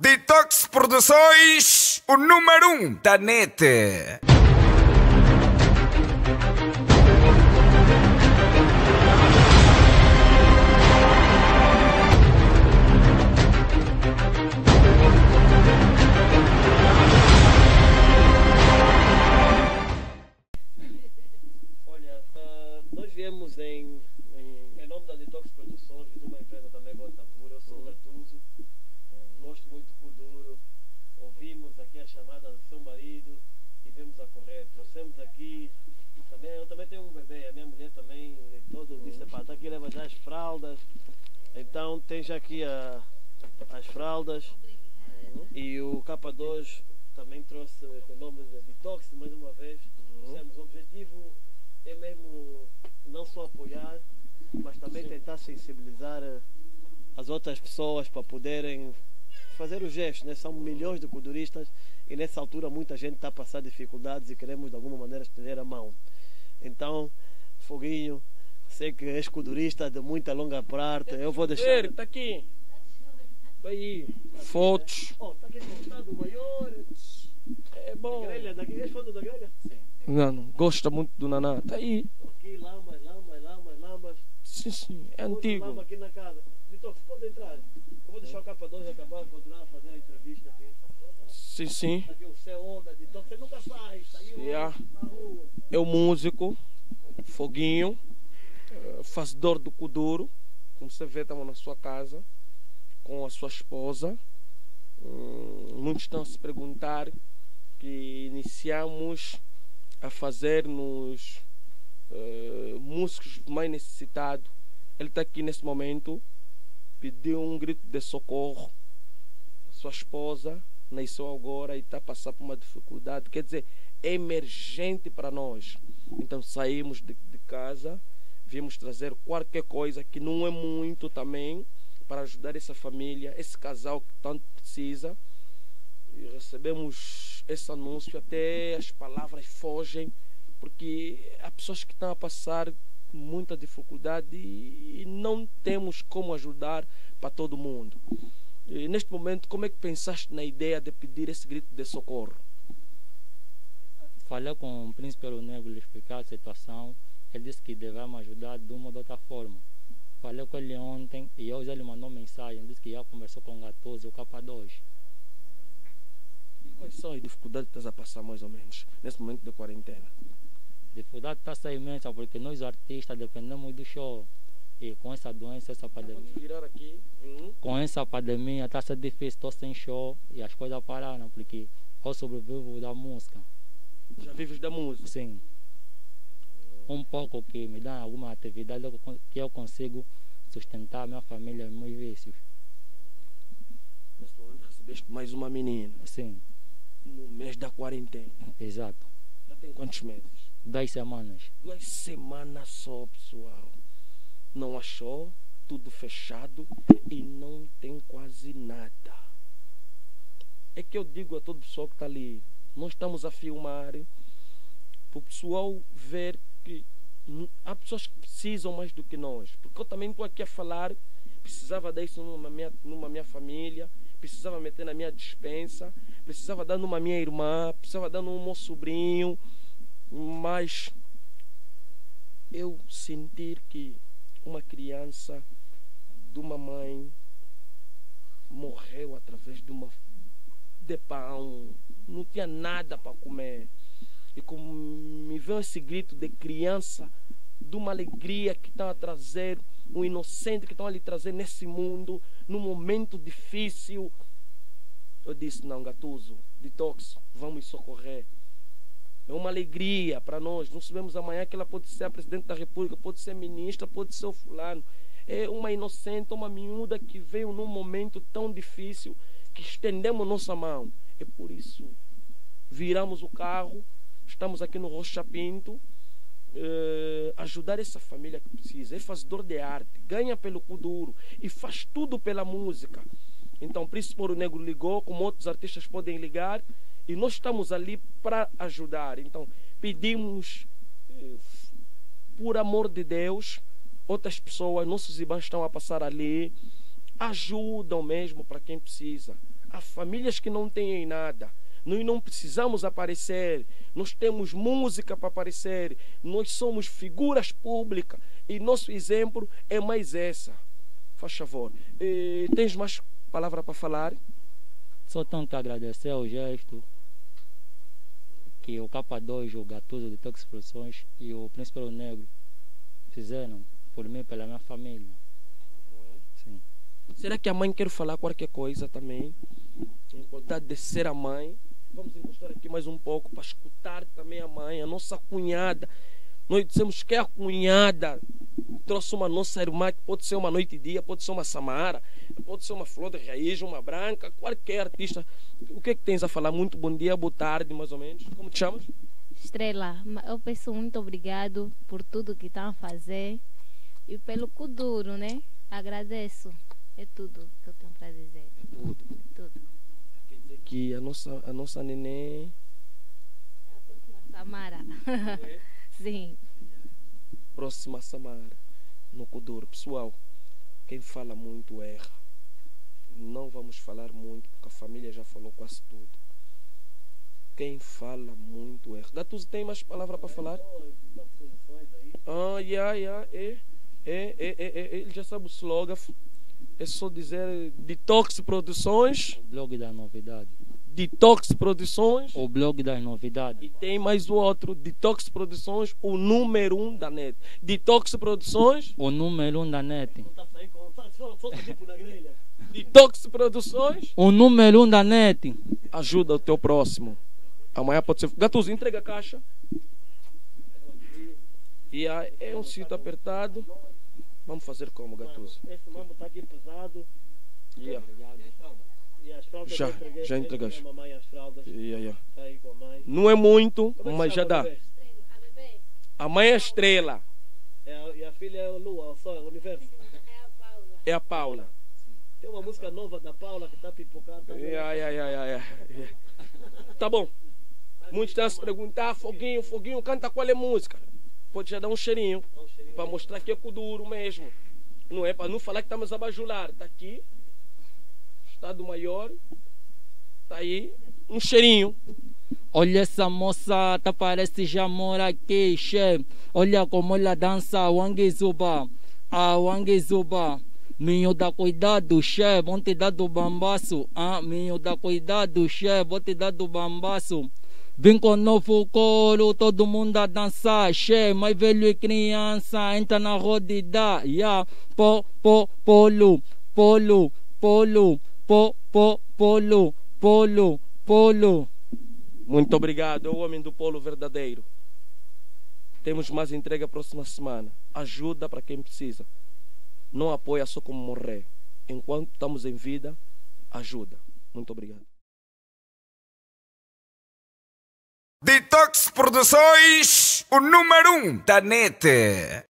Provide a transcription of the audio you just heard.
Detox Produções, o número 1 da net. Nós viemos em nome da Detox Produções, de uma empresa também Gota Pura. Eu sou o Gatuso, gosto muito do Kuduro. Ouvimos aqui a chamada do seu marido e viemos a correr. Trouxemos aqui, eu também tenho um bebê, a minha mulher também, todo disse, pá, tá aqui, leva já as fraldas. Então tem já aqui as fraldas. E o K2 também trouxe o nome de Detox mais uma vez. O objetivo é mesmo não só apoiar, mas também tentar sensibilizar as outras pessoas para poderem fazer o gesto, né? São milhões de kuduristas e nessa altura muita gente está a passar dificuldades e queremos de alguma maneira estender a mão. Então, Foguinho, sei que és kudurista de muita longa parte, eu vou deixar... Está aqui. Aí, fotos. Está aqui com o estado maior. É bom. Grelha, daqui és foto da grelha? Sim. Não, gosta muito do Naná. Está aí. Aqui, lambas. Sim, é antigo. Lamba aqui na casa. Detox, pode entrar. Eu vou deixar o K2 acabar, continuar a fazer a entrevista aqui. Sim. Aqui o céu onda, Detox, você nunca sai, saiu na rua. É o músico, Foguinho, fazedor do Kuduro. Como você vê, estamos na sua casa, com a sua esposa. Muitos estão a se perguntar que iniciamos a fazer nos músicos mais necessitados. Ele está aqui nesse momento, pediu um grito de socorro. Sua esposa nasceu agora e está a passar por uma dificuldade, quer dizer, é emergente para nós. Então saímos de casa, viemos trazer qualquer coisa que não é muito também, para ajudar essa família, esse casal que tanto precisa. E recebemos esse anúncio, até as palavras fogem, porque há pessoas que estão a passar muita dificuldade e não temos como ajudar para todo mundo. E neste momento, como é que pensaste na ideia de pedir esse grito de socorro? Falei com o Príncipe Ouro Negro, lhe explicar a situação. Ele disse que devemos ajudar de uma ou de outra forma. Falei com ele ontem e hoje ele mandou mensagem, disse que já conversou com o Gatuso e o K2. Quais são as dificuldades que estás a passar mais ou menos nesse momento de quarentena? Dificuldade está a ser imensa porque nós artistas dependemos do show. E com essa doença, essa pandemia. Vamos virar aqui. Com essa pandemia está a ser difícil, estou sem show e as coisas pararam porque eu sobrevivo da música. Já vives da música? Sim. Um pouco que me dá alguma atividade que eu consigo sustentar a minha família e meus vícios. Nesse momento recebeste mais uma menina? Sim. No mês da quarentena? Exato. Já tem quantos meses? 2 semanas. 2 semanas só, pessoal. Não achou, tudo fechado e não tem quase nada. É que eu digo a todo pessoal que está ali, nós estamos a filmar para o pessoal ver que há pessoas que precisam mais do que nós. Porque eu também estou aqui a falar, precisava disso numa minha família, precisava meter na minha despensa, precisava dar numa minha irmã, precisava dar no meu sobrinho, mas eu sentir que uma criança de uma mãe morreu através de pão, não tinha nada para comer. E como me veio esse grito de criança, de uma alegria que estão a trazer, um inocente que estão a lhe trazer nesse mundo, num momento difícil, eu disse, não, Gatuso, Detox, vamos socorrer. É uma alegria para nós. Não sabemos amanhã que ela pode ser a Presidente da República, pode ser ministra, pode ser o fulano. É uma inocente, uma miúda que veio num momento tão difícil que estendemos nossa mão. É por isso, viramos o carro, estamos aqui no Rocha Pinto, ajudar essa família que precisa. É fazedor de arte, ganha pelo Kuduro e faz tudo pela música. Então, o Príncipe Ouro Negro ligou, como outros artistas podem ligar, e nós estamos ali para ajudar. Então, pedimos, por amor de Deus, outras pessoas, nossos irmãos estão a passar ali, ajudam mesmo para quem precisa. Há famílias que não têm nada. Nós não precisamos aparecer. Nós temos música para aparecer. Nós somos figuras públicas. E nosso exemplo é mais essa. Faz favor. Tens mais palavra para falar? Só tenho que agradecer ao gesto que o K2, o Gatuso de Tox Produções e o Príncipe Negro fizeram por mim e pela minha família. Sim. Será que a mãe quer falar qualquer coisa também? Em qualidade de ser a mãe. Vamos encostar aqui mais um pouco para escutar também a mãe, a nossa cunhada. Nós dissemos que a cunhada trouxe uma nossa irmã, que pode ser uma noite e dia, pode ser uma Samara, pode ser uma Flor de Raiz, uma Branca, qualquer artista. O que é que tens a falar? Muito bom dia, boa tarde, mais ou menos. Como te chamas? Estrela, eu peço muito obrigado por tudo que estão a fazer e pelo Kuduro, né? Agradeço. É tudo que eu tenho para dizer. Tudo. Tudo. Quer dizer que a nossa neném... A próxima Samara. Sim. Próxima Samara, no Kuduro. Pessoal, quem fala muito erra. Não vamos falar muito, porque a família já falou quase tudo. Quem fala muito erra. Gatuso, tem mais palavra para falar? Ele já sabe o slogan. É só dizer Detox Produções. O blog das novidades. Detox Produções. O blog das novidades. E tem mais o outro, Detox Produções, o número 1 da net. Detox Produções. O número 1 da net. Detox Produções. O número 1 da net. Ajuda o teu próximo. Amanhã pode ser. Gatuso, entrega a caixa. E aí, é um cinto apertado. Vamos fazer como, Gatuso? Esse mambo está aqui pesado. Yeah. E as fraldas Já eu entregaste. a mamãe as fraldas. Yeah. Tá aí com a mãe. Não é muito, Como é que mas já chama dá. o bebê? A mãe é a estrela. E a filha é a lua, o sol, o universo. É a Paula. Tem uma música nova da Paula que está pipocada. Tá bom. Muitos estão a se perguntar, Foguinho, canta qual é a música? Pode já dar um cheirinho. Para mostrar que é Kuduro mesmo. Não é para não falar que estamos a bajular. Está aqui. Estado Maior. Está aí. Um cheirinho. Olha essa moça, tá parece já mora aqui, che. Olha como ela dança, Wang Zuba. Wang Zuba. Minho dá cuidado, che, vão te dar do bambaço. Minho dá cuidado, che, vou te dar do bambaço. Vem com novo coro, todo mundo a dançar, che, mais velho e criança, entra na roda e dá, polo, polo. Muito obrigado, é o homem do polo verdadeiro. Temos mais entrega próxima semana. Ajuda para quem precisa. Não apoia só como morrer. Enquanto estamos em vida, ajuda. Muito obrigado. Detox Produções, o número 1 da net.